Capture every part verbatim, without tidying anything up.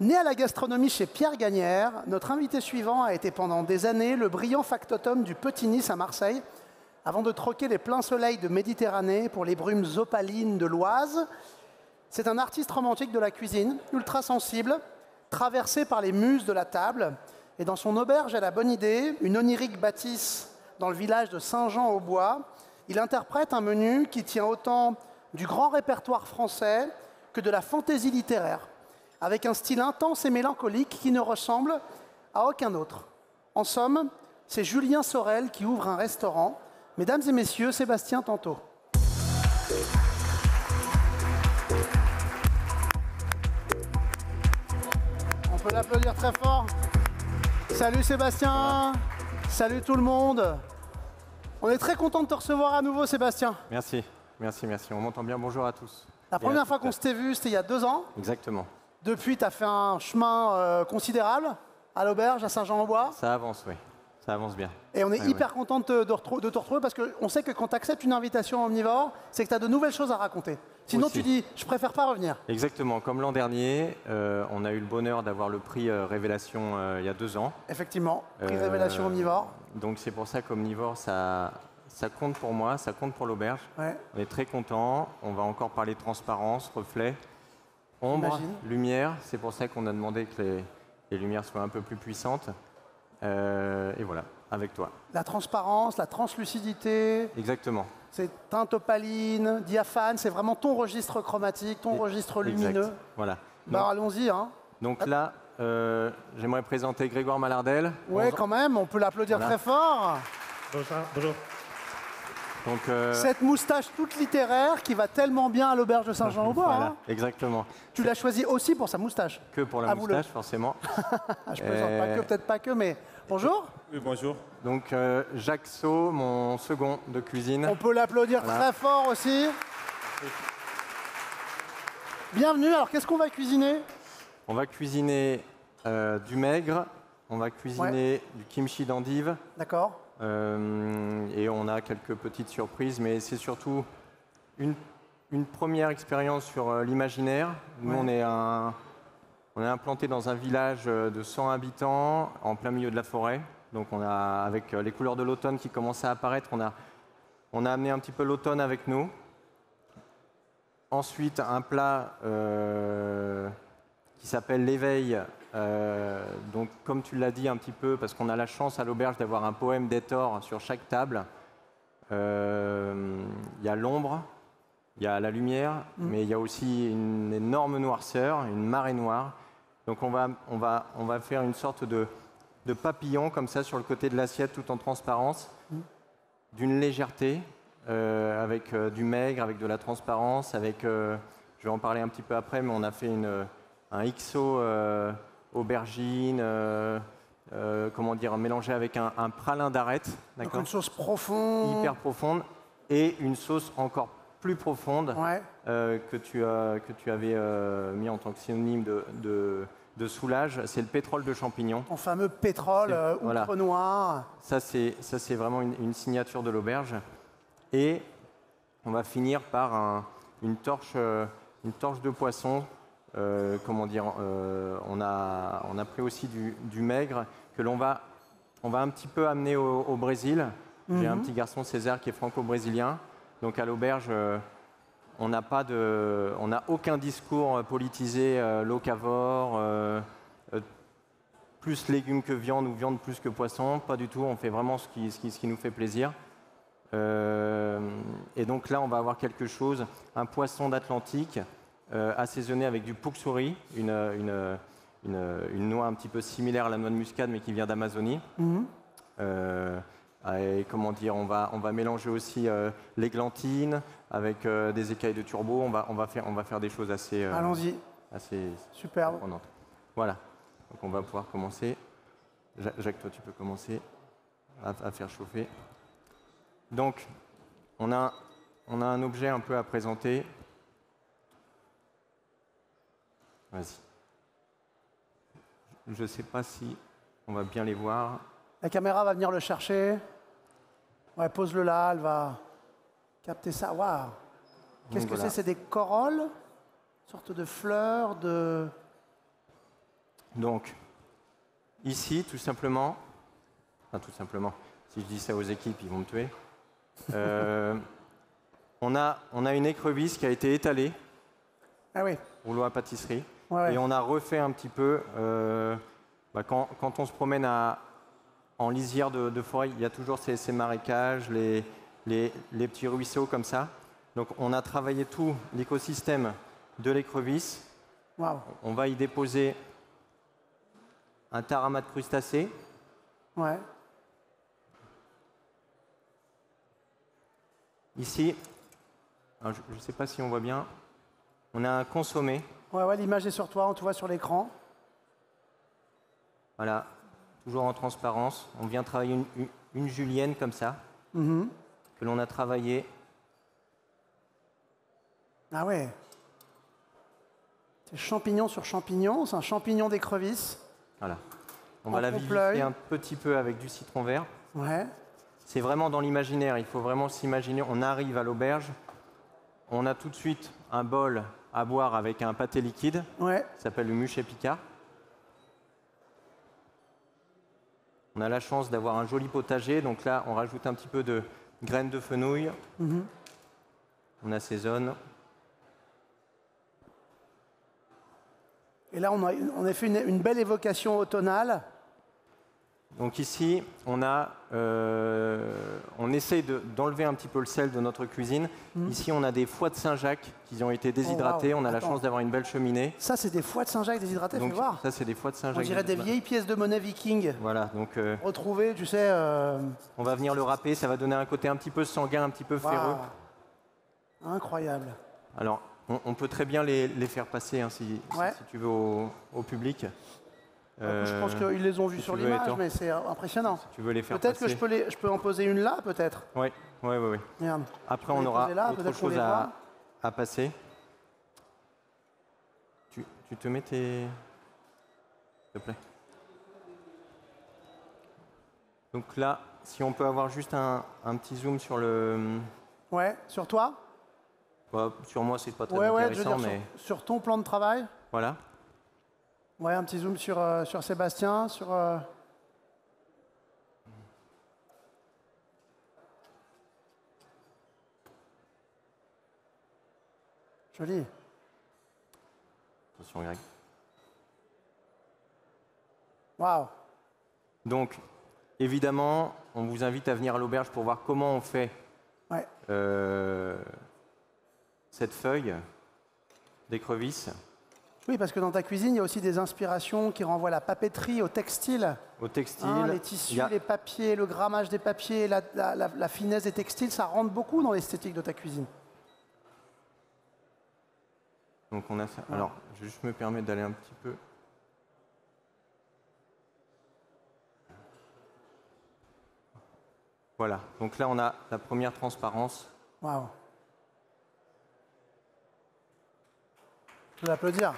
Né à la gastronomie chez Pierre Gagnère, notre invité suivant a été pendant des années le brillant factotum du Petit Nice à Marseille, avant de troquer les pleins soleils de Méditerranée pour les brumes opalines de l'Oise. C'est un artiste romantique de la cuisine, ultra sensible, traversé par les muses de la table. Et dans son auberge à la bonne idée, une onirique bâtisse dans le village de Saint-Jean-au-Bois, il interprète un menu qui tient autant du grand répertoire français que de la fantaisie littéraire, avec un style intense et mélancolique qui ne ressemble à aucun autre. En somme, c'est Julien Sorel qui ouvre un restaurant. Mesdames et messieurs, Sébastien Tanto. On peut l'applaudir très fort. Salut Sébastien. Salut tout le monde. On est très content de te recevoir à nouveau, Sébastien. Merci, merci, merci. On m'entend bien. Bonjour à tous. La première fois qu'on s'était vu, c'était il y a deux ans. Exactement. Depuis, tu as fait un chemin euh, considérable à l'auberge, à Saint-Jean-au-Bois. Ça avance, oui. Ça avance bien. Et on est ouais, hyper ouais. content de te, de, retro- de te retrouver parce qu'on sait que quand tu acceptes une invitation omnivore, c'est que tu as de nouvelles choses à raconter. Sinon, Aussi. tu dis, je préfère pas revenir. Exactement. Comme l'an dernier, euh, on a eu le bonheur d'avoir le prix euh, Révélation euh, il y a deux ans. Effectivement, prix Euh, Révélation omnivore. Donc c'est pour ça qu'Omnivore, ça, ça compte pour moi, ça compte pour l'auberge. Ouais. On est très contents. On va encore parler de transparence, reflet, ombre, J'imagine. lumière. C'est pour ça qu'on a demandé que les, les lumières soient un peu plus puissantes. Euh, et voilà, avec toi. La transparence, la translucidité, Exactement. c'est teinte opaline, diaphane, c'est vraiment ton registre chromatique, ton Et- registre exact. lumineux. Voilà. Bah, allons-y. Hein. Donc là, euh, j'aimerais présenter Grégoire Malardel. Ouais, quand même, on peut l'applaudir Voilà. très fort. Bonjour. Bonjour. Donc, euh, Cette moustache toute littéraire qui va tellement bien à l'auberge de Saint-Jean-au-Bois. voilà, Hein. exactement. Tu l'as choisi aussi pour sa moustache. Que pour la Avoue-le. moustache, forcément. Ah, je plaisante pas Euh, que, peut-être pas que, mais bonjour. Oui, bonjour. Donc, euh, Jacques Sau, mon second de cuisine. On peut l'applaudir Voilà. très fort aussi. Bienvenue. Alors, qu'est-ce qu'on va cuisiner? On va cuisiner euh, du maigre, on va cuisiner du kimchi d'endive. D'accord. Euh, et on a quelques petites surprises, mais c'est surtout une, une première expérience sur euh, l'imaginaire. Nous, Ouais. on est un, on est implanté dans un village euh, de cent habitants, en plein milieu de la forêt. Donc, on a, avec euh, les couleurs de l'automne qui commencent à apparaître, on a, on a amené un petit peu l'automne avec nous. Ensuite, un plat euh, qui s'appelle l'éveil. Euh, donc, comme tu l'as dit un petit peu, parce qu'on a la chance à l'auberge d'avoir un poème d'Hector sur chaque table. Euh, Il y a l'ombre, il y a la lumière, mais il y a aussi une énorme noirceur, une marée noire. Donc, on va, on va, on va faire une sorte de, de papillon comme ça sur le côté de l'assiette, tout en transparence, d'une légèreté, euh, avec euh, du maigre, avec de la transparence, avec, euh, je vais en parler un petit peu après, mais on a fait une, un X O euh, aubergine, euh, euh, comment dire, mélangé avec un, un pralin d'arête, Donc, d'accord, une sauce profonde. hyper profonde, et une sauce encore plus profonde Ouais. euh, que, tu as, que tu avais euh, mis en tant que synonyme de, de, de soulage, c'est le pétrole de champignon. Ton fameux pétrole C'est- euh, voilà. outre noir. Ça, c'est ça, c'est vraiment une, une signature de l'auberge. Et on va finir par un- une, torche, euh, une torche de poisson. Euh, comment dire, euh, on, a, on a pris aussi du, du maigre que l'on va, on va un petit peu amener au, au Brésil. J'ai un petit garçon, César, qui est franco-brésilien. Donc à l'auberge, euh, on n'a pas de, on n'a aucun discours euh, politisé, euh, locavore, euh, euh, plus légumes que viande ou viande plus que poisson. Pas du tout, on fait vraiment ce qui, ce qui, ce qui nous fait plaisir. Euh, et donc là, on va avoir quelque chose, un poisson d'Atlantique, euh, assaisonné avec du pouxuri, une, une, une, une noix un petit peu similaire à la noix de muscade, mais qui vient d'Amazonie. Mhm. Euh, et comment dire, on va, on va mélanger aussi euh, l'églantine avec euh, des écailles de turbo. On va, on va, faire, on va faire des choses assez, euh, Allons-y. assez Superbe. surprenantes. Voilà. Donc on va pouvoir commencer. Ja- Jacques, toi, tu peux commencer à, à faire chauffer. Donc, on a, on a un objet un peu à présenter. Vas-y. Je ne sais pas si on va bien les voir. La caméra va venir le chercher. Ouais, pose-le là, elle va capter ça. Waouh. Qu'est-ce Donc, que voilà. c'est? C'est des corolles? Une sorte de fleurs, de... Donc, ici, tout simplement, enfin tout simplement, si je dis ça aux équipes, ils vont me tuer. Euh, on, a, on a une écrevisse qui a été étalée, Ah oui. rouleau à pâtisserie, Ouais, ouais. et on a refait un petit peu, euh, bah, quand, quand on se promène à, en lisière de, de forêt, il y a toujours ces, ces marécages, les, les, les petits ruisseaux comme ça. Donc on a travaillé tout l'écosystème de l'écrevisse. Waouh. On va y déposer un tarama de crustacés. Ouais. Ici, alors je ne sais pas si on voit bien, on a un consommé. Ouais, ouais, l'image est sur toi, on te voit sur l'écran. Voilà, toujours en transparence. On vient travailler une, une, une julienne comme ça, Mm-hmm. que l'on a travaillé. Ah ouais. C'est champignon sur champignon, c'est un champignon d'écrevisse. Voilà. On En va la trompe-l'œil. vivifier un petit peu avec du citron vert. Ouais. C'est vraiment dans l'imaginaire, il faut vraiment s'imaginer. On arrive à l'auberge, on a tout de suite un bol à boire avec un pâté liquide, Ouais. qui s'appelle le Muchet Picard. On a la chance d'avoir un joli potager, donc là on rajoute un petit peu de graines de fenouil. Mm-hmm. On assaisonne. Et là, on a, on a fait une, une belle évocation automnale. Donc ici, on, a, euh, on essaye de- d'enlever un petit peu le sel de notre cuisine. Mhm. Ici, on a des foies de Saint-Jacques qui ont été déshydratés. Oh, wow. On a la Attends. chance d'avoir une belle cheminée. Ça, c'est des foies de Saint-Jacques déshydratés, fais Donc voir. ça, c'est des foies de On Saint-Jacques. dirait des vieilles pièces de monnaie viking Voilà, donc euh, retrouvées, tu sais. Euh... on va venir le râper. Ça va donner un côté un petit peu sanguin, un petit peu ferreux. Waouh. Incroyable. Alors, on, on peut très bien les, les faire passer hein, si, si- Ouais. si tu veux au, au public. Euh, je pense Euh, qu'ils les ont vus si sur tu veux, l'image, Hector. mais c'est euh, impressionnant. Tu veux les faire Peut-être que passer je peux, les, je peux en poser une là, peut-être. Oui, oui, oui. oui. Regarde. Après, peux on les aura poser là, autre peut-être qu'on chose les à, voit. à passer. Tu, tu te mets tes... S'il te plaît. Donc là, si on peut avoir juste un, un petit zoom sur le... Ouais, sur toi. Bah, sur moi, c'est pas très Ouais, ouais, je veux intéressant, dire, mais sur, sur ton plan de travail. voilà. Ouais, un petit zoom sur, euh, sur Sébastien, sur... euh, Joli. Attention, Greg. Waouh. Donc, évidemment, on vous invite à venir à l'auberge pour voir comment on fait Ouais. euh, cette feuille d'écrevisse Oui, parce que dans ta cuisine, il y a aussi des inspirations qui renvoient à la papeterie, au textile. au textile. Hein, les Il tissus, y a- les papiers, le grammage des papiers, la, la- la- la finesse des textiles, ça rentre beaucoup dans l'esthétique de ta cuisine. Donc on a ça. Alors, je vais juste me permettre d'aller un petit peu. Voilà. Donc là, on a la première transparence. Waouh. Je peux l'applaudir.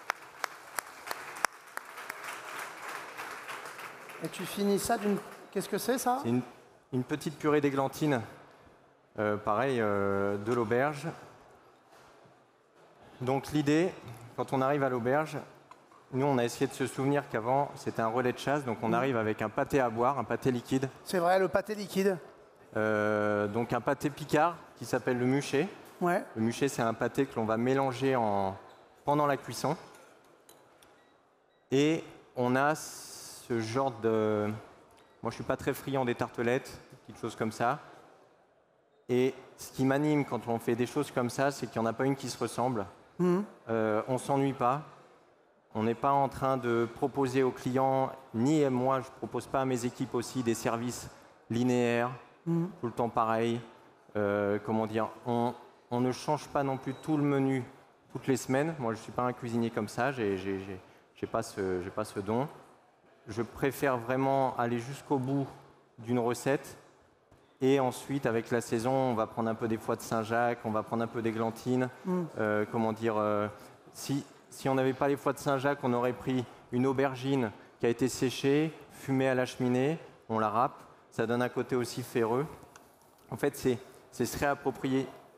Et tu finis ça d'une... Qu'est-ce que c'est, ça? C'est une, une petite purée d'églantine, euh, pareil, euh, de l'auberge. Donc l'idée, quand on arrive à l'auberge, nous on a essayé de se souvenir qu'avant c'était un relais de chasse, donc on arrive avec un pâté à boire, un pâté liquide, C'est vrai, le pâté liquide. euh, donc un pâté picard qui s'appelle le muchet. Ouais. Le muchet c'est un pâté que l'on va mélanger en, pendant la cuisson. Et on a ce genre de... Moi je suis pas très friand des tartelettes, quelque chose comme ça. Et ce qui m'anime quand on fait des choses comme ça, c'est qu'il n'y en a pas une qui se ressemble. Mhm. Euh, on ne s'ennuie pas. On n'est pas en train de proposer aux clients, ni moi, je ne propose pas à mes équipes aussi des services linéaires, Mhm. tout le temps pareil. Euh, comment dire, on, on ne change pas non plus tout le menu toutes les semaines. Moi, je ne suis pas un cuisinier comme ça, je n'ai pas, ce- j'ai pas ce don. Je préfère vraiment aller jusqu'au bout d'une recette. Et ensuite, avec la saison, on va prendre un peu des foies de Saint-Jacques, on va prendre un peu d'églantine. Mm. Euh, comment dire, euh, si, si on n'avait pas les foies de Saint-Jacques, on aurait pris une aubergine qui a été séchée, fumée à la cheminée, on la râpe. Ça donne un côté aussi ferreux. En fait, c'est c'est se réapproprier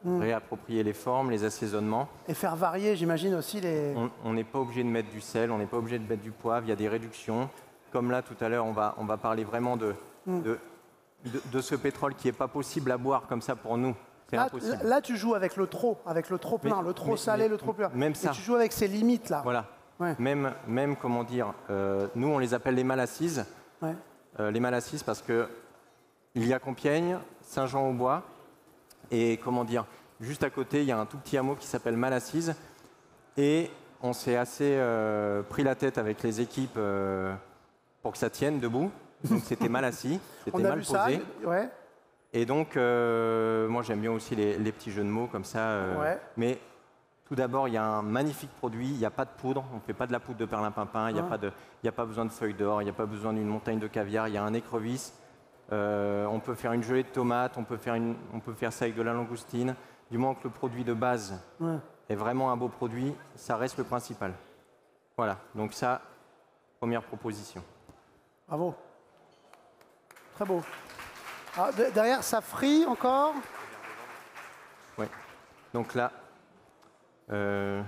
mmh. réapproprier les formes, les assaisonnements. Et faire varier, j'imagine aussi les... On n'est pas obligé de mettre du sel, on n'est pas obligé de mettre du poivre, il y a des réductions. Comme là, tout à l'heure, on va, on va parler vraiment de, mmh. de, de, de ce pétrole qui n'est pas possible à boire comme ça pour nous. Là, là, tu joues avec le trop, avec le trop plein, mais, le trop mais, salé, mais, le trop plein. Même ça. Et tu joues avec ces limites là. Voilà. Ouais. Même, même, comment dire, euh, nous on les appelle les malassises. Ouais. Euh, les malassises parce que il y a Compiègne, Saint-Jean-au-Bois et comment dire, juste à côté il y a un tout petit hameau qui s'appelle Malassise et on s'est assez euh, pris la tête avec les équipes euh, pour que ça tienne debout. Donc c'était mal assis, c'était mal posé. Ça, ouais. Et donc, euh, moi j'aime bien aussi les, les petits jeux de mots comme ça. Euh, ouais. Mais tout d'abord, il y a un magnifique produit, il n'y a pas de poudre, on ne fait pas de la poudre de perlimpinpin, il n'y a, ouais. a pas besoin de feuilles d'or, il n'y a pas besoin d'une montagne de caviar, il y a un écrevisse. Euh, on peut faire une gelée de tomates, on peut, faire une, on peut faire ça avec de la langoustine. Du moment que le produit de base ouais. est vraiment un beau produit, ça reste le principal. Voilà, donc ça, première proposition. Bravo. Très beau. Ah, de, derrière, ça frit encore. Oui. Donc là, euh,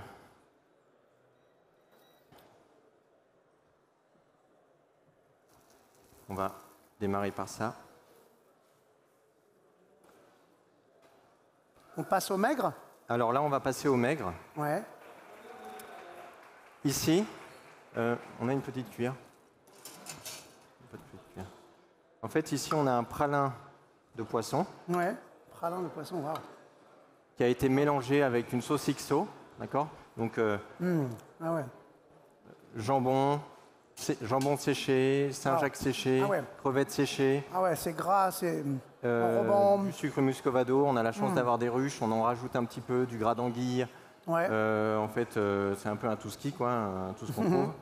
on va démarrer par ça. On passe au maigre? Alors là, on va passer au maigre. Ouais. Ici, euh, on a une petite cuillère. En fait, ici, on a un pralin de poisson. Ouais, pralin de poisson, waouh. Qui a été mélangé avec une sauce X O, d'accord? Donc, euh, mmh. ah ouais. jambon, jambon séché, Saint-Jacques ah. séché, ah ouais. crevettes séchées. Ah ouais, c'est gras, c'est euh, du sucre muscovado. On a la chance mmh. d'avoir des ruches, on en rajoute un petit peu, du gras d'anguille. Ouais. Euh, en fait, euh, c'est un peu un tout ski, quoi, un tout ce qu'on trouve.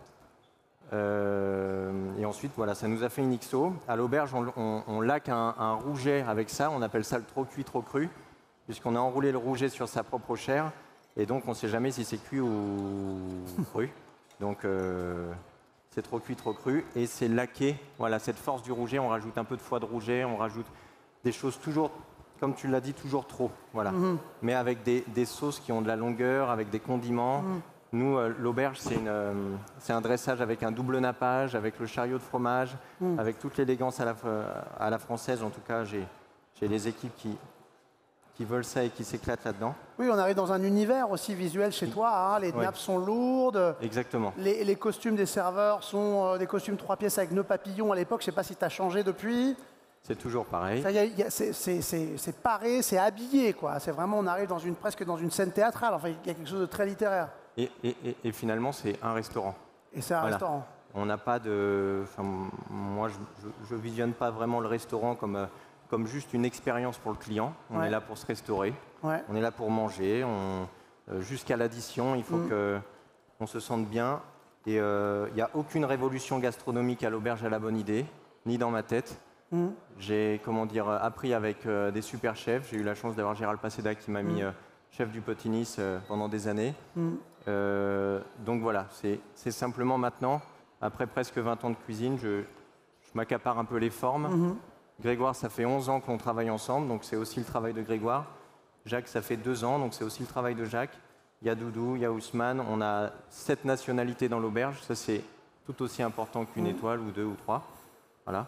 Euh, et ensuite, voilà, ça nous a fait une X O. À l'auberge, on, on, on laque un, un rouget avec ça. On appelle ça le trop cuit, trop cru, puisqu'on a enroulé le rouget sur sa propre chair. Et donc, on ne sait jamais si c'est cuit ou cru. Donc, euh, c'est trop cuit, trop cru. Et c'est laqué. Voilà, cette force du rouget, on rajoute un peu de foie de rouget, on rajoute des choses toujours, comme tu l'as dit, toujours trop. Voilà. Mm-hmm. Mais avec des, des sauces qui ont de la longueur, avec des condiments. Mm. Nous, euh, l'auberge, c'est euh, un dressage avec un double nappage, avec le chariot de fromage, mm. avec toute l'élégance à la, à la française. En tout cas, j'ai les équipes qui, qui veulent ça et qui s'éclatent là-dedans. Oui, on arrive dans un univers aussi visuel chez toi. Hein. Les ouais. nappes sont lourdes. Exactement. Les, les costumes des serveurs sont euh, des costumes trois pièces avec nœud papillon à l'époque. Je ne sais pas si tu as changé depuis. C'est toujours pareil. C'est paré, c'est habillé, quoi. C'est vraiment, on arrive dans une, presque dans une scène théâtrale. Enfin, il y a quelque chose de très littéraire. Et, et, et finalement, c'est un restaurant. Et c'est un voilà. restaurant. On n'a pas de... Enfin, moi, je ne visionne pas vraiment le restaurant comme, euh, comme juste une expérience pour le client. On ouais. est là pour se restaurer. Ouais. On est là pour manger. Euh, Jusqu'à l'addition, il faut mmh. qu'on se sente bien. Et il euh, n'y a aucune révolution gastronomique à l'auberge à la bonne idée, ni dans ma tête. Mmh. J'ai, comment dire, appris avec euh, des super chefs. J'ai eu la chance d'avoir Gérald Paseda qui m'a mmh. mis... Euh, chef du Petit Nice euh, pendant des années. Mm. Euh, donc voilà, c'est simplement maintenant, après presque vingt ans de cuisine, je, je m'accapare un peu les formes. Mm-hmm. Grégoire, ça fait onze ans que l'on travaille ensemble, donc c'est aussi le travail de Grégoire. Jacques, ça fait deux ans, donc c'est aussi le travail de Jacques. Il y a Doudou, il y a Ousmane, on a sept nationalités dans l'auberge, ça c'est tout aussi important qu'une mm. étoile ou deux ou trois. Voilà.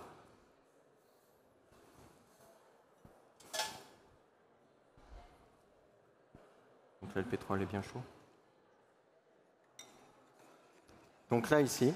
Donc là, le pétrole est bien chaud. Donc là, ici,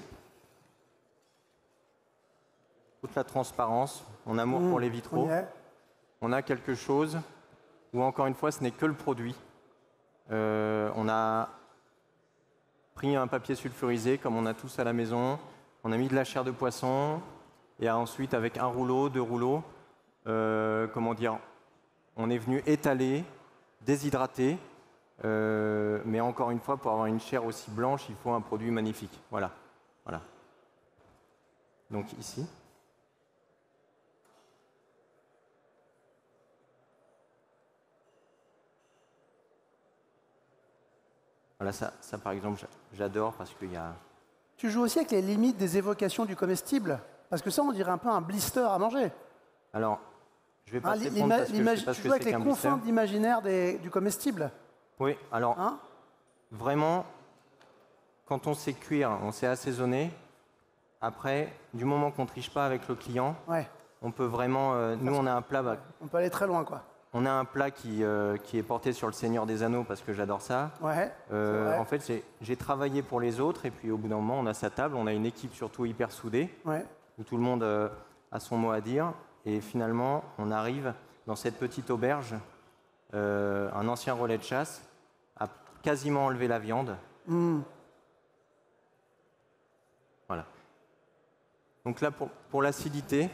toute la transparence, mon amour mmh, pour les vitraux. On, on a quelque chose où, encore une fois, ce n'est que le produit. Euh, on a pris un papier sulfurisé, comme on a tous à la maison. On a mis de la chair de poisson. Et ensuite, avec un rouleau, deux rouleaux, euh, comment dire, on est venu étaler, déshydrater. Euh, mais encore une fois, pour avoir une chair aussi blanche, il faut un produit magnifique. Voilà. Voilà. Donc ici. Voilà, ça, ça par exemple, j'adore parce qu'il y a... Tu joues aussi avec les limites des évocations du comestible? Parce que ça, on dirait un peu un blister à manger. Alors, Je vais pas Ah, te l'ima- répondre parce que je l'imagi- sais pas tu ce que joues avec c'est les qu'un confins blister. de l'imaginaire des- du comestible. Oui, alors Hein? vraiment, quand on sait cuire, on sait assaisonner. Après, du moment qu'on triche pas avec le client, Ouais. on peut vraiment. euh, nous, on a un plat. bah, On peut aller très loin, quoi. On a un plat qui, euh, qui est porté sur le Seigneur des Anneaux parce que j'adore ça. Ouais. Euh, c'est vrai. en fait, j'ai- j'ai travaillé pour les autres et puis au bout d'un moment, on a sa table, on a une équipe surtout hyper soudée Ouais. où tout le monde euh, a son mot à dire et finalement, on arrive dans cette petite auberge, euh, un ancien relais de chasse, à quasiment enlever la viande. Hmm. Voilà. Donc là, pour, pour l'acidité,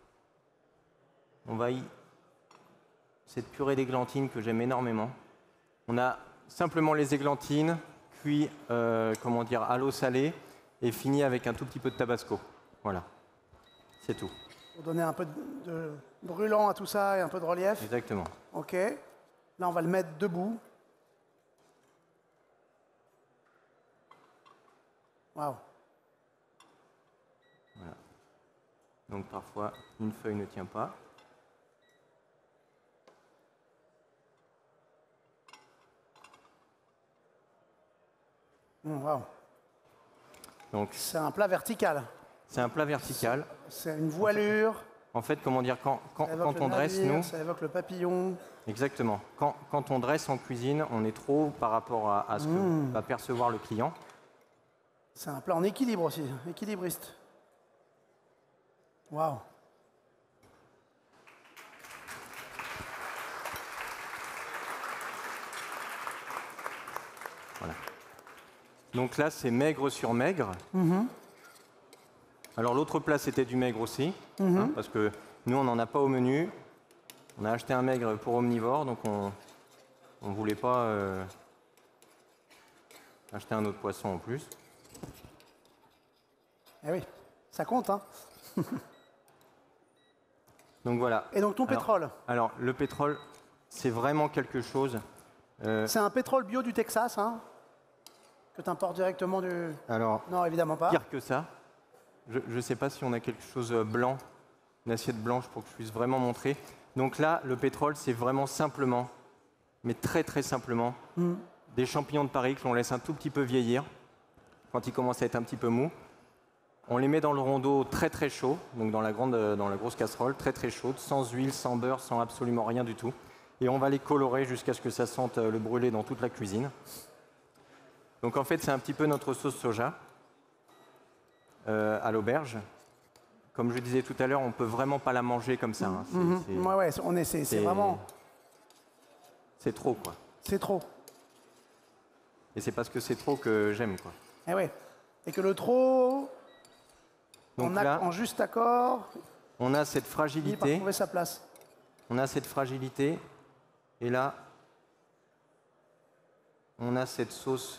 on va y... cette purée d'églantines que j'aime énormément. On a simplement les églantines, cuit, euh, comment dire, à l'eau salée et fini avec un tout petit peu de tabasco. Voilà, c'est tout. Pour donner un peu de, de brûlant à tout ça et un peu de relief. Exactement. Ok. Là, on va le mettre debout. Waouh. Donc parfois, une feuille ne tient pas. Hmm, waouh. Donc C'est un plat vertical. c'est un plat vertical. C'est une voilure. En fait, comment dire, quand, quand, Ça évoque quand le on dresse, navire, nous, ça évoque le papillon. exactement, quand, quand on dresse en cuisine, on est trop haut par rapport à, à ce que va percevoir le client. C'est un plat en équilibre aussi, équilibriste. Waouh. Voilà. Donc là, c'est maigre sur maigre. Alors l'autre plat, c'était du maigre aussi, hein, parce que nous, on n'en a pas au menu. On a acheté un maigre pour omnivore, donc on ne voulait pas euh, acheter un autre poisson en plus. Eh oui, ça compte, hein. Donc voilà. Et donc ton Alors- pétrole, Alors le pétrole, c'est vraiment quelque chose. euh, c'est un pétrole bio du Texas, hein, que tu importes directement du... alors Non, évidemment pas. pire que ça. Je ne sais pas si on a quelque chose euh, blanc, une assiette blanche pour que je puisse vraiment montrer. Donc là, le pétrole, c'est vraiment simplement, mais très très simplement, des champignons de Paris que l'on laisse un tout petit peu vieillir, quand ils commencent à être un petit peu mous. On les met dans le rondeau très très chaud, donc dans la, grande, euh, dans la grosse casserole, très très chaude, sans huile, sans beurre, sans absolument rien du tout. Et on va les colorer jusqu'à ce que ça sente euh, le brûlé dans toute la cuisine. Donc en fait, c'est un petit peu notre sauce soja euh, à l'auberge. Comme je disais tout à l'heure, on ne peut vraiment pas la manger comme ça. hein. C'est- Mhm. c'est- Ouais, ouais, on est, c'est, c'est c'est- vraiment... C'est trop, quoi. C'est trop. Et c'est parce que c'est trop que j'aime, quoi. Eh ouais. Et que le trop, Donc en, ac- là, en juste accord, on a cette finit par fragilité. trouver sa place. On a cette fragilité. Et là, on a cette sauce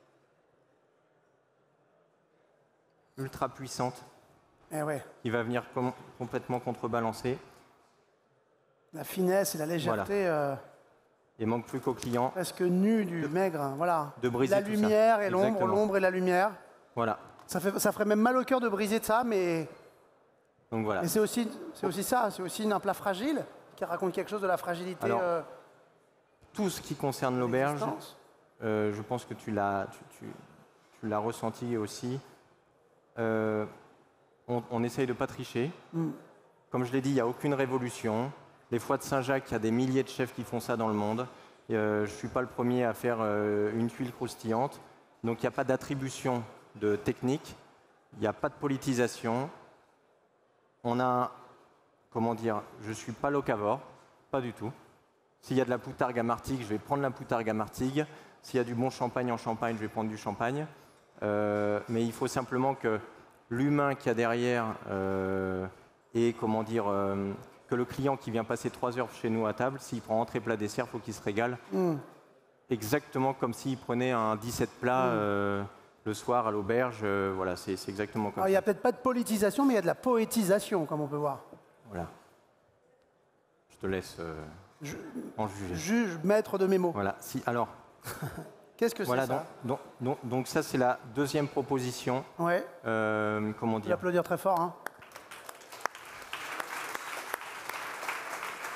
ultra puissante Eh ouais. qui va venir com- complètement contrebalancer. La finesse et la légèreté euh, Il manque plus qu'au client. presque nue du maigre. hein, Voilà. de briser la tout ça. lumière et l'ombre, Exactement. l'ombre et la lumière. Voilà. Ça, fait, ça ferait même mal au cœur de briser de ça, mais, Donc voilà. mais c'est aussi, c'est aussi ça. C'est aussi un plat fragile qui raconte quelque chose de la fragilité Alors, euh, Tout ce qui concerne de l'auberge, l'existence. euh, je pense que tu l'as, tu, tu- tu l'as ressenti aussi. Euh, on, on essaye de ne pas tricher. Mm. Comme je l'ai dit, il n'y a aucune révolution. Les foies de Saint-Jacques, il y a des milliers de chefs qui font ça dans le monde. Et, euh, je ne suis pas le premier à faire euh, une tuile croustillante. Donc il n'y a pas d'attribution de technique. Il n'y a pas de politisation. On a, comment dire, je ne suis pas locavore, pas du tout. S'il y a de la poutargue à Martigues, je vais prendre la poutargue à Martigues. S'il y a du bon champagne en Champagne, je vais prendre du champagne. Euh, mais il faut simplement que l'humain qu'il y a derrière euh, et comment dire euh, que le client qui vient passer trois heures chez nous à table, s'il prend entrée plat dessert, il faut qu'il se régale. Mm. Exactement comme s'il prenait un dix-sept plats euh, le soir à l'auberge. euh, voilà, c'est c'est exactement comme Alors, il n'y ça. a peut-être pas de politisation, mais il y a de la poétisation, comme on peut voir. Voilà. Je te laisse euh, Je- en juger. Juge, maître de mes mots. Voilà. Si, alors, Qu'est-ce que voilà, c'est donc, ça donc, donc, donc ça c'est la deuxième proposition. Ouais, Euh, comment je peux dire applaudir très fort. Hein.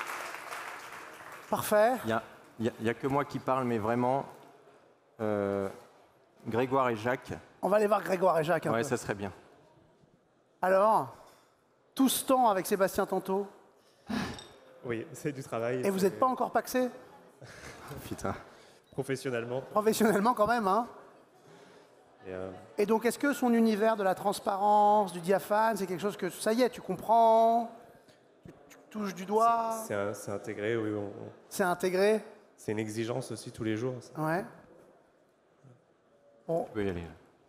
Parfait. Il n'y a, y a- y a que moi qui parle, mais vraiment, euh, Grégoire et Jacques, On va aller voir Grégoire et Jacques un ouais, peu. ça serait bien. Alors, tout ce temps avec Sébastien Tantôt, Oui, c'est du travail. et vous c'est- n'êtes pas encore paxé? Putain. Professionnellement. Professionnellement quand même, hein. Et, euh, Et donc, est-ce que son univers de la transparence, du diaphane, c'est quelque chose que, ça y est, tu comprends, tu, tu touches du doigt, c'est un- c'est intégré, oui. on- on- c'est intégré? C'est une exigence aussi tous les jours. ça. Ouais. Bon, Tu peux y aller.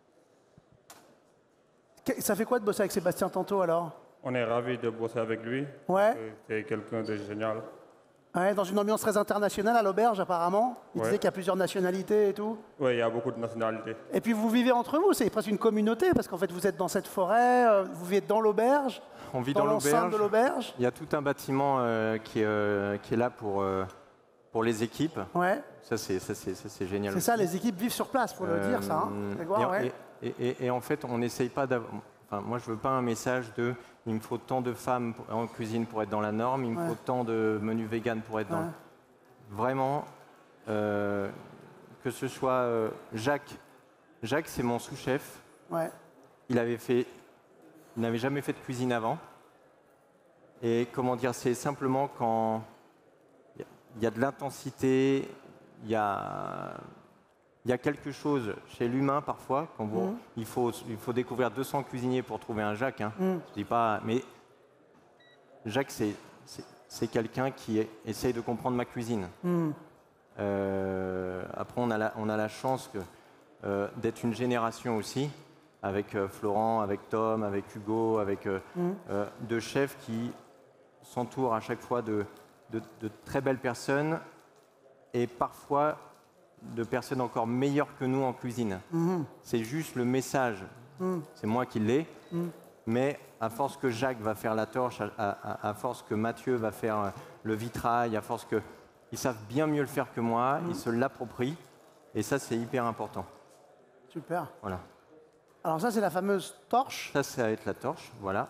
que- ça fait quoi de bosser avec Sébastien Tantôt alors? On est ravis de bosser avec lui. Ouais. Euh, C'est quelqu'un de génial. Ouais, dans une ambiance très internationale à l'auberge apparemment. Il Ouais. disait qu'il y a plusieurs nationalités et tout. Oui, il y a beaucoup de nationalités. Et puis vous vivez entre vous, c'est presque une communauté parce qu'en fait vous êtes dans cette forêt, euh, vous vivez dans l'auberge, On vit dans dans l'enceinte l'auberge. de l'auberge. Il y a tout un bâtiment euh, qui, est, euh, qui est là pour, euh, pour les équipes. Ouais. Ça, c'est ça, c'est- ça, c'est génial. C'est ça, les équipes vivent sur place, faut le Euh, dire ça. Hein. Grégoire, et, ouais. et- et- et en fait, on n'essaye pas d'avoir. Enfin, moi, je veux pas un message de il me faut tant de femmes pour- en cuisine pour être dans la norme, il me Ouais. faut tant de menus véganes pour être dans. Ouais. Vraiment, euh, que ce soit euh, Jacques. Jacques, c'est mon sous-chef. Ouais. Il avait fait, il n'avait jamais fait de cuisine avant. Et comment dire, c'est simplement quand il y a- il y a de l'intensité, il y a, il y a quelque chose chez l'humain parfois. Quand vous, Mhm. il, faut, il faut découvrir deux cents cuisiniers pour trouver un Jacques. Hein. Mhm. Je dis pas, mais Jacques, c'est, c'est, c'est quelqu'un qui est- essaye de comprendre ma cuisine. Hmm. Euh, après, on a la, on a la chance que, euh, d'être une génération aussi, avec euh, Florent, avec Tom, avec Hugo, avec euh, Mhm. euh, de chefs qui s'entourent à chaque fois de, de- de très belles personnes et parfois de personnes encore meilleures que nous en cuisine. Mhm. C'est juste le message, c'est moi qui l'ai, mais à force que Jacques va faire la torche, à, à- à force que Mathieu va faire euh, le vitrail, à force que ils savent bien mieux le faire que moi, ils se l'approprient, et ça c'est hyper important. Super. Voilà. Alors ça c'est la fameuse torche. Ça, ça va être la torche, voilà.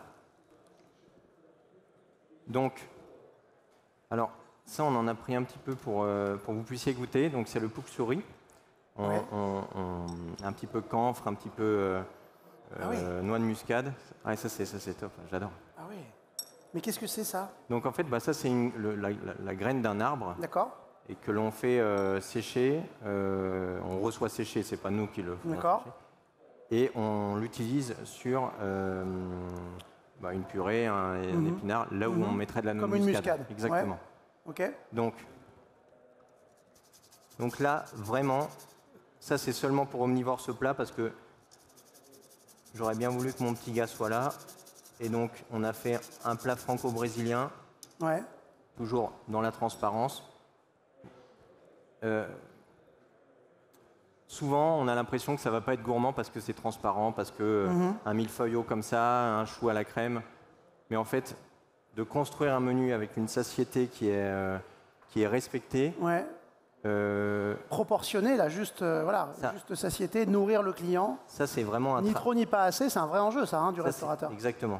Donc, alors, ça, on en a pris un petit peu pour, euh, pour que vous puissiez goûter. Donc, c'est le pouc-souris. On, Ouais. on- on- un petit peu camphre, un petit peu euh, Ah oui. euh, noix de muscade. Ah, ça, c'est, ça, c'est top, j'adore. Ah oui. Mais qu'est-ce que c'est ça? Donc, en fait, bah, ça, c'est une- le- la, la- la graine d'un arbre D'accord. et que l'on fait euh, sécher. Euh, on reçoit sécher, c'est pas nous qui le faisons D'accord. sécher. Et on l'utilise sur euh, bah, une purée, un, un Mhm. épinard, là où Mhm. on mettrait de la noix Comme de une muscade. muscade. Exactement. Ok. Donc, donc là, vraiment, ça c'est seulement pour omnivore ce plat parce que j'aurais bien voulu que mon petit gars soit là. Et donc, on a fait un plat franco-brésilien, Ouais. toujours dans la transparence. Euh, souvent, on a l'impression que ça va pas être gourmand parce que c'est transparent, parce que euh, Mhm. un millefeuille comme ça, un chou à la crème. Mais en fait, de construire un menu avec une satiété qui est, euh, qui est respectée, Ouais. euh, Proportionné, là, juste, euh, voilà, Ça. juste satiété, nourrir le client. ça c'est vraiment un Ni tra- trop ni pas assez, c'est un vrai enjeu, ça, hein, du ça, c'est- restaurateur. Exactement.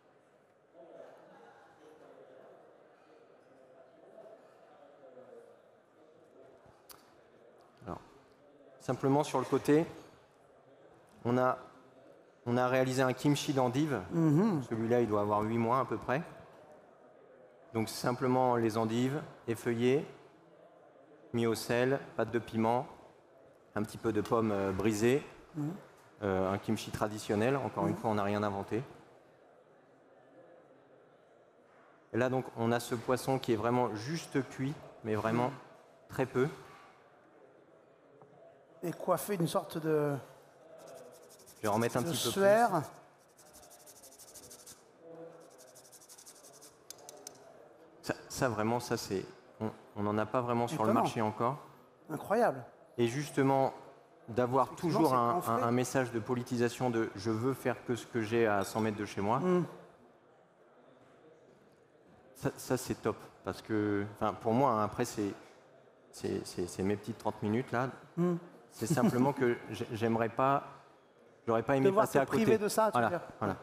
Alors, simplement sur le côté, on a, on a réalisé un kimchi d'endive. Mhm. Celui-là, il doit avoir huit mois à peu près. Donc c'est simplement les endives effeuillées, mis au sel, pâte de piment, un petit peu de pommes euh, brisées, euh, un kimchi traditionnel. Encore une fois, on n'a rien inventé. Et là, donc, on a ce poisson qui est vraiment juste cuit, mais vraiment très peu. Et coiffé d'une sorte de, Je vais en remettre un de petit peu suaire. Ça, ça, vraiment, ça c'est, on n'en a pas vraiment sur le Étonnant. marché encore. Incroyable. Et justement, d'avoir Effectivement, toujours c'est un, camphré. un- un message de politisation de je veux faire que ce que j'ai à cent mètres de chez moi, Mm. ça, ça, c'est top. Parce que, enfin, pour moi, hein, après, c'est, c'est, c'est- c'est mes petites trente minutes là. Mm. C'est simplement que j'ai- j'aimerais pas, j'aurais pas aimé Devoir passer te à côté. priver de ça, tu veux voilà, dire. voilà.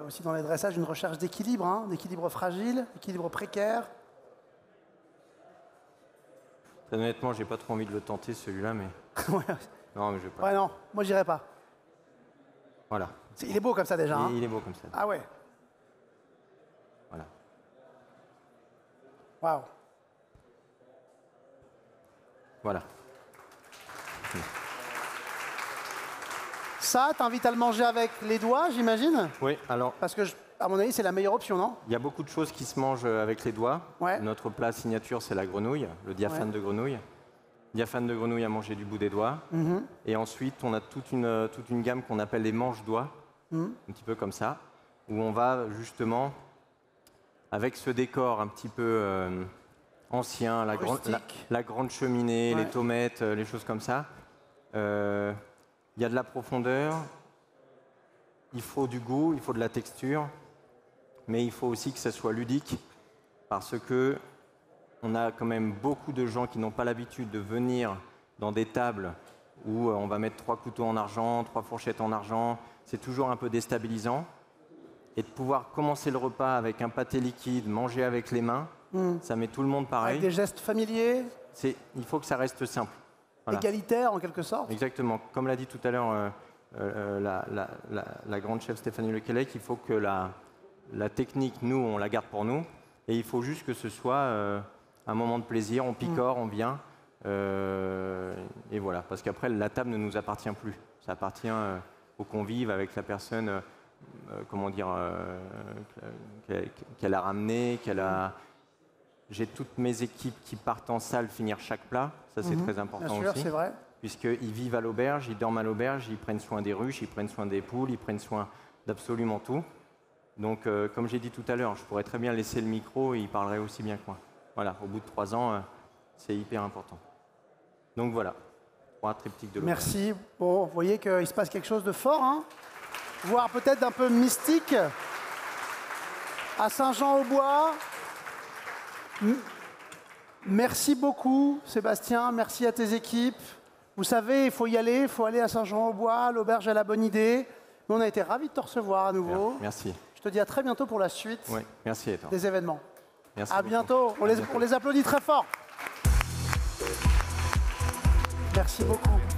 aussi dans les dressages une recherche d'équilibre, hein, d'équilibre fragile, d'équilibre précaire. Honnêtement, j'ai pas trop envie de le tenter celui-là, mais. Ouais. Non, mais je vais pas. Ouais, non, moi j'irai pas. Voilà. C'est- Il est beau comme ça déjà. hein. Il, il est beau comme ça. Ah ouais. Voilà. Waouh. Voilà. Ça, t'invites à le manger avec les doigts, j'imagine? Oui, alors, Parce que, je- à mon avis, c'est la meilleure option, non? il y a beaucoup de choses qui se mangent avec les doigts. Ouais. Notre plat signature, c'est la grenouille, le diaphane Ouais. de grenouille. Diaphane de grenouille à manger du bout des doigts. Mhm. Et ensuite, on a toute une, toute une gamme qu'on appelle les manches-doigts, Mhm. un petit peu comme ça, où on va justement, avec ce décor un petit peu euh, ancien, la, grande- la, Rustique. la grande cheminée, Ouais. les tomates, euh, les choses comme ça, euh, il y a de la profondeur, il faut du goût, il faut de la texture, mais il faut aussi que ça soit ludique, parce que on a quand même beaucoup de gens qui n'ont pas l'habitude de venir dans des tables où euh, on va mettre trois couteaux en argent, trois fourchettes en argent. C'est toujours un peu déstabilisant. Et de pouvoir commencer le repas avec un pâté liquide, manger avec les mains, Mm. ça met tout le monde Avec pareil. des gestes familiers, C'est- Il faut que ça reste simple. Voilà. égalitaires en quelque sorte. Exactement. Comme l'a dit tout à l'heure euh, euh, la, la- la- la grande chef Stéphanie Lequelec, il faut que la, la technique, nous, on la garde pour nous. Et il faut juste que ce soit euh, un moment de plaisir, on picore, on vient. euh, et voilà. Parce qu'après, la table ne nous appartient plus. Ça appartient euh, aux convives avec la personne, euh, euh, comment dire, euh, qu'elle qu'elle a ramenée, qu'elle a... J'ai toutes mes équipes qui partent en salle finir chaque plat. Ça, c'est Mhm. très important Bien sûr, aussi. c'est vrai. Puisqu'ils vivent à l'auberge, ils dorment à l'auberge, ils prennent soin des ruches, ils prennent soin des poules, ils prennent soin d'absolument tout. Donc, euh, comme j'ai dit tout à l'heure, je pourrais très bien laisser le micro et ils parleraient aussi bien que moi. Voilà, au bout de trois ans, euh, c'est hyper important. Donc voilà, trois triptyques de l'auberge. Merci. Bon, vous voyez qu'il se passe quelque chose de fort, hein, voire peut-être d'un peu mystique. À Saint-Jean-au-Bois. M- Merci beaucoup, Sébastien. Merci à tes équipes. Vous savez, il faut y aller, il faut aller à Saint-Jean-au-Bois. L'auberge a la bonne idée. Mais on a été ravis de te recevoir à nouveau. Merci. Je te dis à très bientôt pour la suite Oui, merci et toi. des événements. Merci À beaucoup. bientôt. On À les, bientôt. on les applaudit très fort. Merci beaucoup.